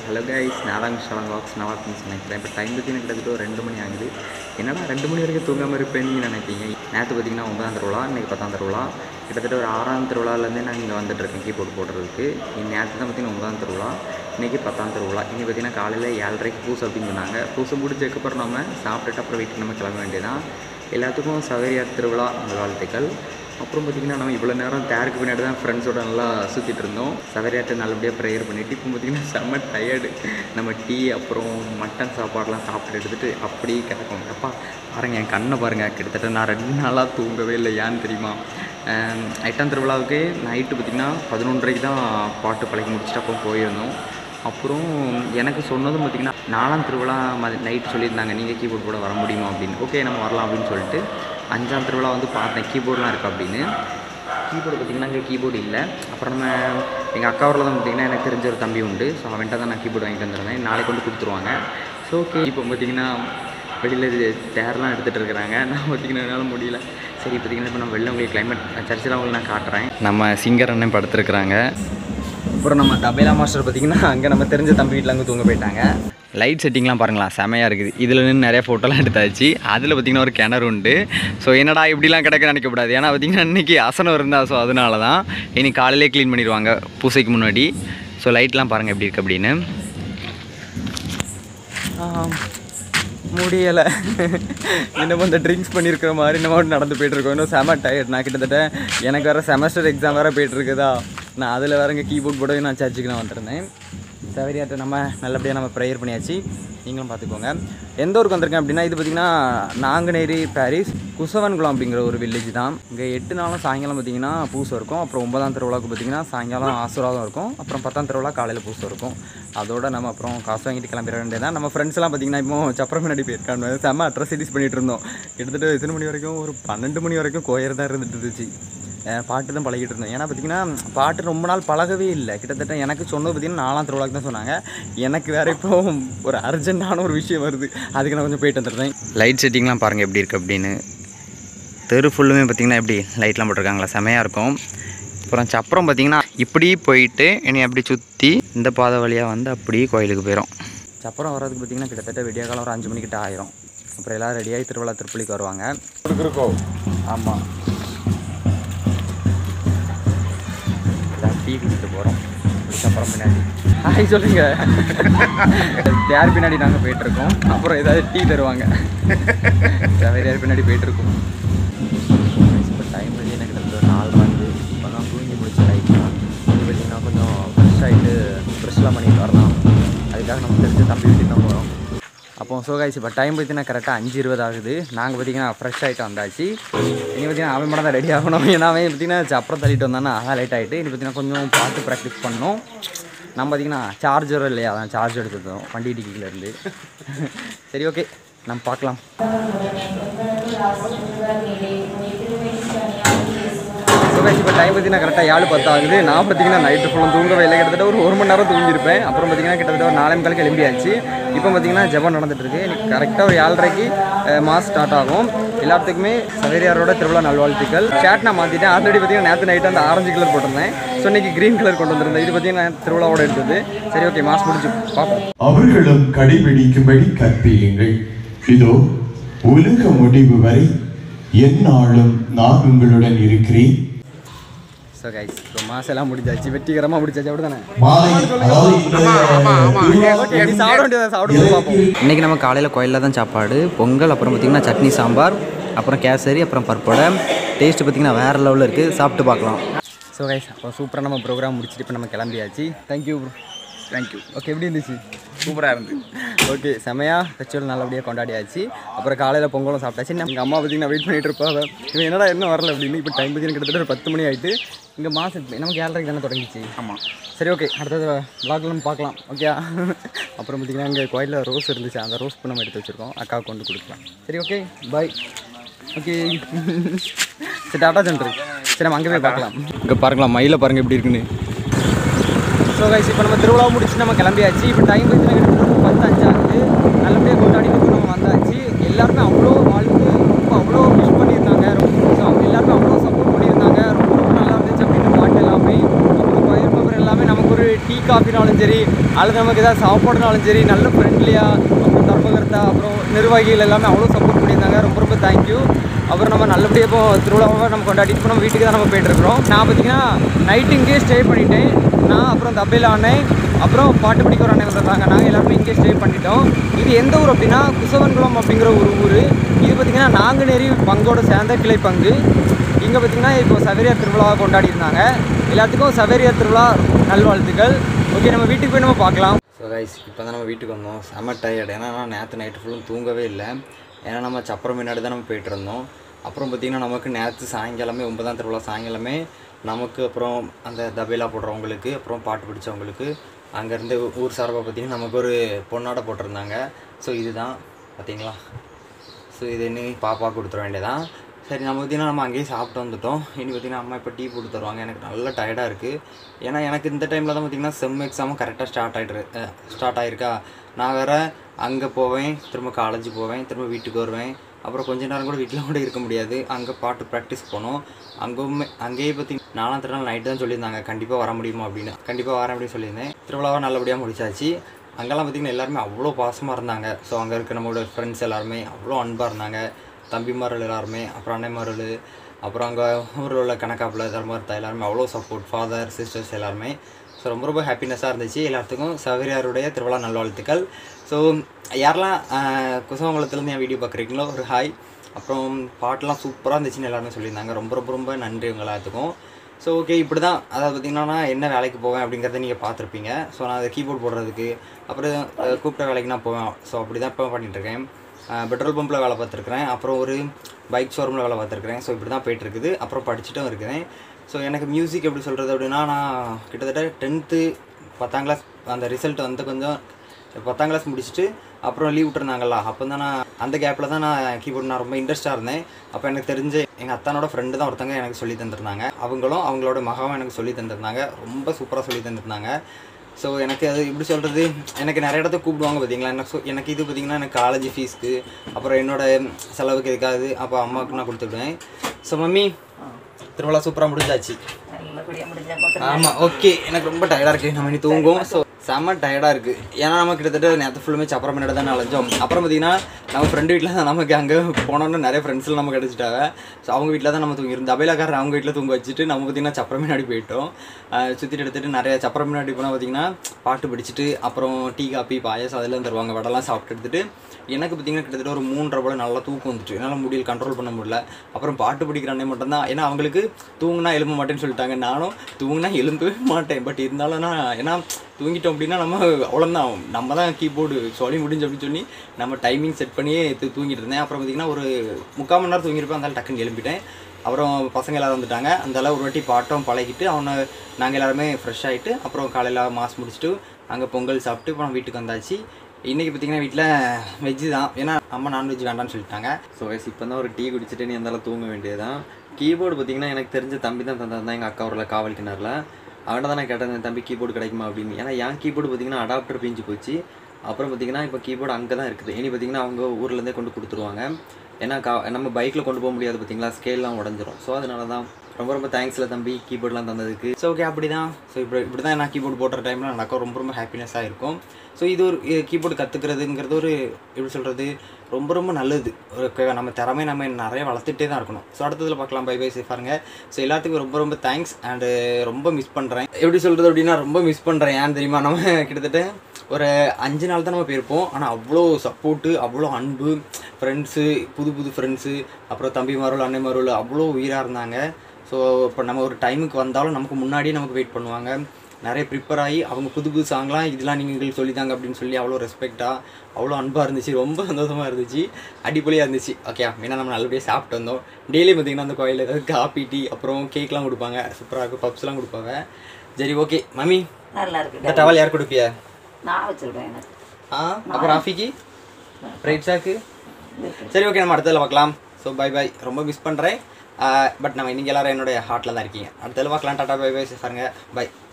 Hello guys, நான் ஷவன் walks நல்லா இருக்குன்னு நினைக்கிறேன். இப்போ டைம் பற்றி கிட்டத்தட்ட ஒரு 2 மணி ஆகுது. என்னடா 2 மணி வரைக்கும் தூங்காமல் இருப்பேன்னு நீங்கள் நினைப்பீங்க. நேற்று பார்த்தீங்கன்னா 9ஆம் திருவிழா, இன்றைக்கி 10ஆம் திருவிழா. கிட்டத்தட்ட ஒரு 6ஆம் திருவிழாலேருந்தே நான் இங்கே வந்துட்டுருக்கேன் கீபோர்டு போடுறதுக்கு. நேற்று தான் பார்த்தீங்கன்னா 9ஆம் திருவிழா, இன்றைக்கி 10ஆம் திருவிழா. இன்றைக்கி பார்த்தீங்கன்னா காலையில் 7:30க்கு பூசை அப்படின்னு சொன்னாங்க. பூசை முடிச்சதுக்கப்புறம் நம்ம சாப்பிட்டுட்டு அப்புறம் வீட்டுக்கு நம்ம கிளம்ப வேண்டியதான். எல்லாத்துக்கும் சவேரியார் திருவிழா அந்த வாழ்த்துக்கள். அப்புறம் பார்த்திங்கன்னா நம்ம இவ்வளோ நேரம் தேருக்கு பின்னாடி தான் ஃப்ரெண்ட்ஸோடு நல்லா சுற்றிட்டு இருந்தோம். சவேரியார்ட்ட நல்லபடியாக ப்ரேயர் பண்ணிவிட்டு இப்போ பார்த்திங்கன்னா செம்ம டயர்டு. நம்ம டீ அப்புறம் மட்டன் சாப்பாடெலாம் சாப்பிட்டு எடுத்துகிட்டு அப்படியே கிடக்கும். அப்பா பாருங்கள், என் கண்ணை பாருங்கள், கிட்டத்தட்ட நான் 2 நாளாக தூங்கவே இல்லை. ஏன்னு தெரியுமா? 8ஆம் திருவிழாவுக்கு நைட்டு பார்த்திங்கன்னா 11:30க்கு தான் பாட்டு பழகி முடிச்சுட்டு அப்போ போயிருந்தோம். அப்புறம் எனக்கு சொன்னதும் பார்த்திங்கன்னா 4ஆம் திருவிழா நைட்டு சொல்லியிருந்தாங்க, நீங்கள் கீபோர்டு கூட வர முடியுமா அப்படின்னு. ஓகே நம்ம வரலாம் அப்படின்னு சொல்லிட்டு 5ஆம் திருவிழா வந்து பார்த்தேன் கீபோர்டெலாம் இருக்குது அப்படின்னு. கீபோர்டு பார்த்திங்கன்னா இங்கே கீபோர்டு இல்லை. அப்புறம் நம்ம எங்கள் அக்கா ஊரில் தான் பார்த்திங்கன்னா எனக்கு தெரிஞ்ச ஒரு தம்பி உண்டு. ஸோ அவன்கிட்ட தான் நான் கீபோர்டு வாங்கிட்டு வந்துருந்தேன். நாளைக்கு கொண்டு கொடுத்துருவாங்க. ஸோ ஓகே, இப்போ பார்த்திங்கன்னா வெளியில் தேர்லாம் எடுத்துகிட்டு இருக்கிறாங்க. நான் பார்த்திங்கன்னா என்னால் முடியல. சரி பார்த்திங்கன்னா இப்போ நம்ம வெளில உங்களுக்கு கிளைமேட் சர்ச்சில் அவங்களுக்கு நான் காட்டுறேன். நம்ம சிங்கர் அண்ணன் படுத்துருக்குறாங்க. அப்புறம் நம்ம தபேலா மாஸ்டர் பார்த்திங்கன்னா அங்கே நம்ம தெரிஞ்ச தம்பி வீட்டில் அங்கே தூங்க போயிட்டாங்க. லைட் செட்டிங்லாம் பாருங்களா, செமையாக இருக்குது. இதில் நின்று நிறைய ஃபோட்டோலாம் எடுத்தாச்சு. அதில் பார்த்திங்கன்னா ஒரு கிணறு உண்டு. ஸோ என்னடா இப்படிலாம் கிடக்க நினைக்கக்கூடாது. ஏன்னா பார்த்திங்கன்னா இன்றைக்கி அசனம் இருந்தால் ஸோ அதனால தான் இன்றைக்கி காலையிலே க்ளீன் பண்ணிடுவாங்க பூசைக்கு முன்னாடி. ஸோ லைட்லாம் பாருங்கள் எப்படி இருக்குது அப்படின்னு. முடியலை இன்னமும் இந்த ட்ரிங்க்ஸ் பண்ணியிருக்கிற மாதிரி நம்ம நடந்து போய்ட்டுருக்கோம். இன்னும் செம டயர்ட். நான் கிட்டத்தட்ட எனக்கு வேறு செமஸ்டர் எக்ஸாம் வேறு போய்ட்டுருக்குதா. நான் அதில் வேறு இங்கே கீபோர்ட் போடவே நான் சர்ச்சுக்கு நான் வந்துருந்தேன். சவேரியார்ட்ட நம்ம நல்லபடியாக நம்ம ப்ரேயர் பண்ணியாச்சு. நீங்களும் பார்த்துக்கோங்க. எந்த ஊருக்கு வந்திருக்கேன் அப்படின்னா, இது பார்த்திங்கன்னா நாங்குநேரி பாரிஸ் குசவன்குளம் அப்படிங்கிற ஒரு வில்லேஜ் தான். இங்கே 8 நாளும் சாயங்காலம் பார்த்திங்கன்னா பூசை இருக்கும். அப்புறம் 9ஆம் திருவிழாவுக்கு பார்த்திங்கன்னா சாயங்காலம் ஆசீர்வாதம் இருக்கும். அப்புறம் 10ஆம் திருவிழா காலையில் பூசை இருக்கும். அதோட நம்ம அப்புறம் காசு வாங்கிட்டு கிளம்பிட வேண்டியதான். நம்ம ஃப்ரெண்ட்ஸ்லாம் பார்த்திங்கன்னா இப்போ சப்பரம் முன்னாடி போயிருக்காங்க. செம்ம அட்ராசிட்டிஸ் பண்ணிகிட்டு இருந்தோம். கிட்டத்தட்ட எத்தனை மணி வரைக்கும், ஒரு 12 மணி வரைக்கும் கோயர் தான் இருந்துட்டு இருந்துச்சு. பாட்டு தான் பழகிட்டு இருந்தோம். ஏன்னா பார்த்திங்கன்னா பாட்டு ரொம்ப நாள் பழகவே இல்லை. கிட்டத்தட்ட எனக்கு சொன்னது பார்த்திங்கன்னா 4ஆம் திருவிழாக்கு தான் சொன்னாங்க. எனக்கு வேறு இப்போ ஒரு அர்ஜென்ட்டான ஒரு விஷயம் வருது. அதுக்கு நான் கொஞ்சம் போயிட்டு வந்துடுறேன். லைட் செட்டிங்லாம் பாருங்கள் எப்படி இருக்குது அப்படின்னு. தெரு ஃபுல்லுமே பார்த்திங்கன்னா எப்படி லைட்லாம் போட்டிருக்காங்களா, செமையாக இருக்கும். அப்புறம் சப்பரம் பார்த்திங்கன்னா இப்படி போயிட்டு இனி அப்படி சுற்றி இந்த பாதை வழியாக வந்து அப்படியே கோயிலுக்கு போயிடும். சப்பரம் வர்றதுக்கு பார்த்திங்கன்னா கிட்டத்தட்ட விடிய காலம் ஒரு 5 மணிக்கிட்ட ஆயிரும். அப்புறம் எல்லோரும் ரெடியாகி திருவிழா திருப்பலிக்கு வருவாங்க. இருக்கோம். ஆமாம், டீ குடிச்சிட்டு போகிறோம். அப்புறம் பின்னாடி ஹாய் சொல்லுங்கள். யார் பின்னாடி நாங்கள் போயிட்டுருக்கோம். அப்புறம் ஏதாவது டீ தருவாங்க. யார் பின்னாடி போயிட்டுருக்கோம். இப்போ டைம் வந்து எனக்கு ஒரு 4 மணி. இப்போ தான் தூங்கி முடிச்ச டைம் தான். இது பார்த்திங்கன்னா கொஞ்சம் ஃப்ரெஷ் ஆகிட்டு ஃப்ரெஷ்லாம் பண்ணிட்டு வரலாம். அதுக்காக நம்ம தெரிஞ்ச தம்பி வீட்டுக்கு தான் போகிறோம். அப்போ ஸோ கைஸ் இப்போ டைம் பார்த்திங்கன்னா கரெக்டாக 5:20 ஆகுது. நாங்கள் பார்த்திங்கன்னா ஃப்ரெஷ் ஆகிட்டு வந்தாச்சு. இனி பார்த்திங்கன்னா அவன் மட்டும் தான் ரெடி ஆகணும். ஏன்னா அவன் பார்த்திங்கன்னா அப்புறம் தள்ளிட்டு வந்தானா அதான் லேட் ஆகிட்டு. இனி பார்த்திங்கன்னா கொஞ்சம் பாட்டு ப்ராக்டிஸ் பண்ணோம். நம்ம பார்த்திங்கன்னா சார்ஜரும் இல்லையா, அதான் சார்ஜ் எடுத்துருந்தோம் வண்டி டிக்கிலேருந்து. சரி ஓகே, நம்ம பார்க்கலாம். ஸோ கைஸ் இப்போ டைம் பார்த்திங்கன்னா கரெக்டாக 7:10 ஆகுது. நான் பார்த்திங்கன்னா நைட்டு ஃபுல்லும் தூங்கவே இல்லை. கிட்டத்தட்ட ஒரு 1 மணி நேரம் தூங்கியிருப்பேன். அப்புறம் பார்த்திங்கன்னா கிட்டத்தட்ட ஒரு 4:45 கிளம்பியாச்சு. இப்போ பார்த்திங்கன்னா ஜெபம் நடந்துகிட்ருக்கு. எனக்கு கரெக்டாக ஒரு 7:30க்கு மாஸ் ஸ்டார்ட் ஆகும். எல்லாத்துக்குமே சவேரியாரோட திருவிழா நல்வாழ்த்துக்கள். ஷர்ட் நான் மாற்றிட்டேன். ஆல்ரெடி பார்த்திங்கன்னா நேற்று நைட்டு அந்த ஆரஞ்சு கலர் போட்டிருந்தேன். ஸோ இன்றைக்கி க்ரீன் கலர் கொண்டு வந்திருந்தேன். இது பார்த்திங்கன்னா திருவிழாவோட எடுத்தது. சரி ஓகே, மாஸ் முடிஞ்சு பார்ப்போம். அவர்களும் கடைபிடிக்கும்படி கற்பியுங்கள். இதோ உலக முடிவு வரை எந்நாளும் நான் உங்களுடன் இருக்கிறேன். ஸோ கைஸ் இப்போ மாஸ் எல்லாம் முடிஞ்சாச்சு, வெற்றிகரமாக முடிச்சாச்சு. அப்படி தானே சாப்பிடுவோம் பார்ப்போம். இன்றைக்கி நம்ம காலையில் கோயிலில் தான் சாப்பாடு, பொங்கல், அப்புறம் பார்த்திங்கன்னா சட்னி சாம்பார், அப்புறம் கேசரி, அப்புறம் பருப்போட டேஸ்ட்டு பார்த்திங்கன்னா வேறு லெவலில் இருக்குது. சாப்பிட்டு பார்க்கலாம். ஸோ கைஸ் அப்போ சூப்பராக நம்ம ப்ரோக்ராம் முடிச்சுட்டு இப்போ நம்ம கிளம்பியாச்சு. Thank you bro. தேங்க்யூ. ஓகே, எப்படி இருந்துச்சு? சூப்பராக இருந்து. ஓகே, செமையாக ஃபெஸ்டிவல் நல்லபடியாக கொண்டாடியாச்சு. அப்புறம் காலையில் பொங்கலும் சாப்பிட்டாச்சு. எங்கள் அம்மா பார்த்திங்கன்னா வெயிட் பண்ணிகிட்டு இருப்பாங்க, இவன் என்னடா இன்னும் வரல அப்படின்னு. இப்போ டைம் பார்த்திங்கன்னா கிட்டத்தட்ட ஒரு 10 மணி ஆகிட்டு. இங்கே மாதம் நமக்கு 7:30 தானே தொடங்கிச்சு. ஆமாம். சரி ஓகே, அடுத்தது விளாக்ல நம்ம பார்க்கலாம். ஓகே. அப்புறம் பார்த்திங்கன்னா இங்கே கோயிலில் ரோஸ் இருந்துச்சு. அந்த ரோஸ் பூ நம்ம எடுத்து வச்சுருக்கோம். அக்காவுக்கு கொண்டு கொடுக்கலாம். சரி ஓகே, பாய். ஓகே சரி, டாட்டா சென்ட்ரு. சரி நம்ம அங்கே போய் பார்க்கலாம். இங்கே பாருங்களா, மயிலை பாருங்கள் எப்படி இருக்குன்னு. ஸோ கைஸ் இப்போ நம்ம திருவிழா முடிச்சு நம்ம கிளம்பியாச்சு. இப்போ டைம் பார்த்திங்கன்னா கிட்டத்தட்ட 10:05 ஆகுது. நல்லபடியாக கொண்டாடிட்டு நம்ம வந்தாச்சு. எல்லாருமே அவ்வளோ வாழ்க்கை ரொம்ப அவ்வளோ விஷ் பண்ணியிருந்தாங்க. ஸோ அவங்க எல்லாருமே அவ்வளோ சப்போர்ட் பண்ணியிருந்தாங்க. ரொம்ப நல்லா இருந்துச்சு அப்படின்னு பாட்டு எல்லாமே. அப்புறம் எல்லாமே நமக்கு ஒரு டீ காஃபினாலும் சரி அல்லது நமக்கு ஏதாவது சாப்பாடுனாலும் சரி நல்ல ஃப்ரெண்ட்லியாக, அப்புறம் தர்மகர்த்தா, அப்புறம் நிர்வாகிகள் எல்லாமே அவ்வளோ சப்போர்ட் பண்ணியிருந்தாங்க. ரொம்ப ரொம்ப தேங்க்யூ. அப்புறம் நம்ம நல்லபடியாக இப்போ திருவிழாவை நம்ம கொண்டாடிட்டு இப்போ நம்ம வீட்டுக்கு தான் நம்ம போயிட்டுருக்குறோம். நான் பார்த்தீங்கன்னா நைட்டு இங்கேயே ஸ்டே பண்ணிட்டேன். நான் அப்புறம் தபையில் அண்ணன், அப்புறம் பாட்டு பிடிக்கிற அண்ணன் வந்துருந்தாங்க. நாங்கள் எல்லாருமே இங்கே ஸ்டே பண்ணிட்டோம். இது எந்த ஊர் அப்படின்னா குசவன்குளம் அப்படிங்கிற ஒரு ஊர். இது பார்த்திங்கன்னா நாங்குநேரி பங்கோட சேர்ந்த கிளை பங்கு. இங்கே பார்த்திங்கன்னா இப்போ சவேரியார் திருவிழாவை கொண்டாடி இருந்தாங்க. எல்லாத்துக்கும் சவேரியார் திருவிழா நல்வாழ்த்துக்கள். ஓகே, நம்ம வீட்டுக்கு போய் நம்ம பார்க்கலாம். ஸோ கைஸ், இப்போ தான் நம்ம வீட்டுக்கு வந்தோம். செம்ம டயர்டு. ஏன்னா நேற்று நைட்டு ஃபுல்லும் தூங்கவே இல்லை. ஏன்னா நம்ம சப்பரம் முன்னாடி தான் நம்ம போயிட்டு இருந்தோம். அப்புறம் பார்த்திங்கன்னா நமக்கு நேற்று சாயங்காலமே 9ஆம் திருவிழா சாயங்காலமே நமக்கு அப்புறம் அந்த தபேலா போடுறவங்களுக்கு, அப்புறம் பாட்டு பிடிச்சவங்களுக்கு அங்கேருந்து ஊர் சார்பாக பார்த்திங்கன்னா நமக்கு ஒரு பொன்னாடை போட்டிருந்தாங்க. ஸோ இதுதான் பார்த்திங்களா. ஸோ இது இன்னி பாப்பா கொடுத்துட வேண்டியதான். சரி, நம்ம பார்த்திங்கன்னா நம்ம அங்கேயே சாப்பிட்டு வந்துட்டோம். இனி பார்த்திங்கன்னா அம்மா இப்போ டீ போட்டு தருவாங்க. எனக்கு நல்லா டயர்டாக இருக்குது. ஏன்னா எனக்கு இந்த டைமில் தான் பார்த்திங்கன்னா செம் எக்ஸாமும் கரெக்டாக ஸ்டார்ட் ஆகிருக்கா. நான் வேறு அங்கே போவேன், திரும்ப காலேஜ் போவேன், திரும்ப வீட்டுக்கு வருவேன். அப்புறம் கொஞ்ச நேரம் கூட வீட்டில் கூட இருக்க முடியாது. அங்கே பாட்டு ப்ராக்டிஸ் போனோம். அங்கேயே பார்த்திங்கன்னா 4ஆம் திருநாள் நைட்டு தான் சொல்லியிருந்தாங்க கண்டிப்பாக வர முடியுமா அப்படின்னு. கண்டிப்பாக வரேன் அப்படின்னு சொல்லியிருந்தேன். திருவிழாவை நல்லபடியாக முடிச்சாச்சு. அங்கெல்லாம் பார்த்திங்கன்னா எல்லாருமே அவ்வளோ பாசமாக இருந்தாங்க. ஸோ அங்கே இருக்க நம்மளோட ஃப்ரெண்ட்ஸ் எல்லாருமே அவ்வளோ அன்பாக இருந்தாங்க. தம்பிமார்கள் எல்லாருமே, அப்புறம் அன்னைமார்கள், அப்புறம் அங்கே ஊரில் உள்ள கணக்காப்பில் தர்மகர்த்தா எல்லாருமே அவ்வளோ சப்போர்ட், ஃபாதர் சிஸ்டர்ஸ் எல்லாருமே. ஸோ ரொம்ப ரொம்ப ஹாப்பினஸ்ஸாக இருந்துச்சு. எல்லாத்துக்கும் சவேரியாருடைய திருவிழா நல்வாழ்த்துக்கள். ஸோ யாரெல்லாம் குசவங்குளத்துலேருந்து என் வீடியோ பார்க்குறீங்களோ ஒரு ஹாய். அப்புறம் பாட்டெலாம் சூப்பராக இருந்துச்சுன்னு எல்லாருமே சொல்லியிருந்தாங்க. ரொம்ப ரொம்ப ரொம்ப நன்றி உங்கள் எல்லாத்துக்கும். ஸோ ஓகே, இப்படி தான். அதாவது பார்த்திங்கன்னா நான் என்ன வேலைக்கு போவேன் அப்படிங்கிறத நீங்கள் பார்த்துருப்பீங்க. ஸோ நான் அதை கீபோர்ட் போடுறதுக்கு அப்புறம் கூப்பிட்ட வேலைக்கு நான் போவேன். ஸோ அப்படி தான் இப்போ பண்ணிகிட்ருக்கேன். பெட்ரோல் பம்பில் வேலை பார்த்துருக்குறேன். அப்புறம் ஒரு பைக் ஷோரூமில் வேலை பார்த்துருக்குறேன். ஸோ இப்படி தான் போயிட்டுருக்குது. அப்புறம் படிச்சுட்டும் இருக்கிறேன். ஸோ எனக்கு மியூசிக் எப்படி சொல்கிறது அப்படின்னா, நான் கிட்டத்தட்ட 10th 10ஆம் கிளாஸ் அந்த ரிசல்ட் வந்து கொஞ்சம் 10ஆம் கிளாஸ் முடிச்சுட்டு அப்புறம் லீவ் விட்டுருந்தாங்களா, அப்போ தான் நான் அந்த கேப்பில் தான் நான் கீபோர்டு நான் ரொம்ப இன்ட்ரெஸ்ட்டாக இருந்தேன். அப்போ எனக்கு தெரிஞ்ச எங்கள் அத்தானோட ஃப்ரெண்டு தான் ஒருத்தங்க எனக்கு சொல்லி தந்துருந்தாங்க. அவங்களோட மகாவும் எனக்கு சொல்லி தந்துருந்தாங்க. ரொம்ப சூப்பராக சொல்லி தந்துருந்தாங்க. ஸோ எனக்கு அது எப்படி சொல்கிறது, எனக்கு நிறைய இடத்த கூப்பிடுவாங்க பார்த்தீங்களா. எனக்கு இது பார்த்திங்கன்னா எனக்கு காலேஜ் ஃபீஸ்க்கு, அப்புறம் என்னோடய செலவுக்கு எதுக்காது அப்போ அம்மாவுக்கு நான் கொடுத்துடுவேன். ஸோ மம்மி, திருவிழா சூப்பராக முடிஞ்சாச்சு. ஆமாம், ஓகே. எனக்கு ரொம்ப டயர்டாக இருக்குது. நம்ம இனி தூங்குவோம். ஸோ செம்ம டயர்டாக இருக்குது. ஏன்னா நம்ம கிட்டத்தட்ட நேற்று ஃபுல்லுமே சப்பரம் முன்னாடி தான் அலைஞ்சோம். அப்புறம் பார்த்திங்கன்னா நம்ம ஃப்ரெண்டு வீட்டில் தான் நமக்கு அங்கே போனோன்னு நிறைய ஃப்ரெண்ட்ஸில் நம்ம கிடச்சிட்டாங்க. ஸோ அவங்க வீட்டில் தான் நம்ம தூங்கிருந்தோம். தபேலாக்காரர் அவங்க வீட்டில் தூங்க வச்சுட்டு நம்ம பார்த்திங்கன்னா சப்பரம் முன்னாடி போயிட்டோம். சுற்றிட்டு எடுத்துகிட்டு நிறைய சப்பரம் முன்னாடி போனால் பார்த்திங்கன்னா பாட்டு பிடிச்சிட்டு அப்புறம் டீ காப்பி பாயாசம் அதெல்லாம் தருவாங்க. வடலாம் சாப்பிட்டு எடுத்துகிட்டு எனக்கு பார்த்திங்கன்னா கிட்டத்தட்ட ஒரு 3:30 போல் நல்லா தூக்கம் வந்துட்டு. என்னால் முடியல, கண்ட்ரோல் பண்ண முடியல. அப்புறம் பாட்டு பிடிக்கிற அண்ணே மட்டும்தான். ஏன்னா அவங்களுக்கு தூங்கினா எழும்ப மாட்டேன்னு சொல்லிட்டாங்க. நானும் தூங்கினா எழும்பவே மாட்டேன். பட் இருந்தாலும் நான் ஏன்னா தூங்கிட்டோம் அப்படின்னா நம்ம அவ்வளோதான், நம்ம தான் கீபோர்டு சொல்லி முடிஞ்சு அப்படின்னு சொல்லி நம்ம டைமிங் செட் பண்ணியே தூங்கிட்டு இருந்தேன். அப்புறம் பார்த்திங்கன்னா ஒரு 3/4 மணி நேரம் தூங்கியிருப்பேன். அதனால டக்குன்னு எழும்பிட்டேன். அப்புறம் பசங்க எல்லோரும் வந்துட்டாங்க. அந்தளவு ஒரு வாட்டி பாட்டம் பழகிட்டு நாங்கள் எல்லாருமே ஃப்ரெஷ் ஆகிட்டு அப்புறம் காலையில் மாஸ் முடிச்சுட்டு அங்கே பொங்கல் சாப்பிட்டு இப்போ நம்ம வீட்டுக்கு வந்தாச்சு. இன்றைக்கி பார்த்திங்கன்னா வீட்டில் வெஜ்ஜு தான். ஏன்னா அம்மா நான்வெஜ் வேண்டான்னு சொல்லிட்டாங்க. ஸோ இப்போ தான் ஒரு டீ குடிச்சிட்டு நீ இருந்தாலும் தூங்க வேண்டியதான். கீபோர்டு பார்த்திங்கன்னா எனக்கு தெரிஞ்ச தம்பி தான் தந்தாருந்தான். எங்கள் அக்கா ஊரில் காவல் கிணறுல அவன்கிட்ட தான் நான் கேட்டேன், தம்பி கீபோர்டு கிடைக்குமா அப்படின்னு. ஏன்னா என் கீபோர்டு பார்த்திங்கன்னா அடாப்டர் பிஞ்சு போச்சு. அப்புறம் பார்த்திங்கன்னா இப்போ கீபோர்டு அங்கே தான் இருக்குது. இனி பார்த்திங்கன்னா அவங்க ஊர்லேருந்தே கொண்டு கொடுத்துருவாங்க. ஏன்னா நம்ம பைக்கில் கொண்டு போக முடியாது பார்த்திங்களா, ஸ்கேல்லாம் உடஞ்சிரும். ஸோ அதனால தான் ரொம்ப ரொம்ப தேங்க்ஸில் தம்பி கீபோர்ட்லாம் தந்ததுக்கு. ஸோ ஓகே, அப்படி தான். ஸோ இப்படி தான் நான் கீபோர்டு போடுற டைமில் எனக்கு ரொம்ப ரொம்ப ஹாப்பினஸ்ஸாக இருக்கும். ஸோ இது ஒரு கீபோர்டு கற்றுக்கிறதுங்கிறது ஒரு எப்படி சொல்கிறது, ரொம்ப ரொம்ப நல்லது. நம்ம திறமை நம்ம நிறைய வளர்த்துட்டே தான் இருக்கணும். ஸோ அடுத்ததில் பார்க்கலாம். By by, சேஃபாருங்க. ஸோ எல்லாத்துக்கும் ரொம்ப ரொம்ப தேங்க்ஸ். அண்டு ரொம்ப மிஸ் பண்ணுறேன். எப்படி சொல்கிறது அப்படின்னா ரொம்ப மிஸ் பண்ணுறேன். ஏன்னு தெரியுமா, நம்ம கிட்டத்தட்ட ஒரு 5 நாள் தான் நம்ம போயிருப்போம். ஆனால் அவ்வளோ சப்போர்ட்டு, அவ்வளோ அன்பு, ஃப்ரெண்ட்ஸு, புது ஃப்ரெண்ட்ஸு, அப்புறம் தம்பிமார்கள் அன்னைமார்கள் அவ்வளோ உயிராக இருந்தாங்க. ஸோ இப்போ நம்ம ஒரு டைமுக்கு வந்தாலும் நமக்கு முன்னாடியே நமக்கு வெயிட் பண்ணுவாங்க. நிறைய ப்ரிப்பேர் ஆகி அவங்க புது சாங்லாம் இதெல்லாம் நீங்கள் சொல்லித்தாங்க அப்படின்னு சொல்லி அவ்வளோ ரெஸ்பெக்டாக அவ்வளோ அன்பாக இருந்துச்சு. ரொம்ப சந்தோஷமாக இருந்துச்சு, அடிப்பொலியாக இருந்துச்சு. ஓகே, ஏன்னா நம்ம நல்லபடியாக சாப்பிட்டு வந்தோம். டெய்லி பார்த்திங்கன்னா அந்த கோயிலில் ஏதாவது காப்பி டீ அப்புறம் கேக்லாம் கொடுப்பாங்க. சூப்பராக இருக்கும், பப்ஸ்லாம் கொடுப்பாங்க. சரி ஓகே மம்மி, நல்லா இருக்கு. இந்த டவல் யார் கொடுப்பியா? நான் வச்சுருக்கேன். அப்புறம் ராஃபிக்கு ரைட் சாக்கு. சரி ஓகே, நம்ம அடுத்ததில் பார்க்கலாம். So bye bye. ரொம்ப மிஸ் பண்ணுறேன். பட் நம்ம நீங்கள் எல்லோரும் என்னுடைய ஹார்ட்டில் தான் இருக்கீங்க. அடுத்ததில் பார்க்கலாம். டாட்டா, பை பை, பாருங்க, பை.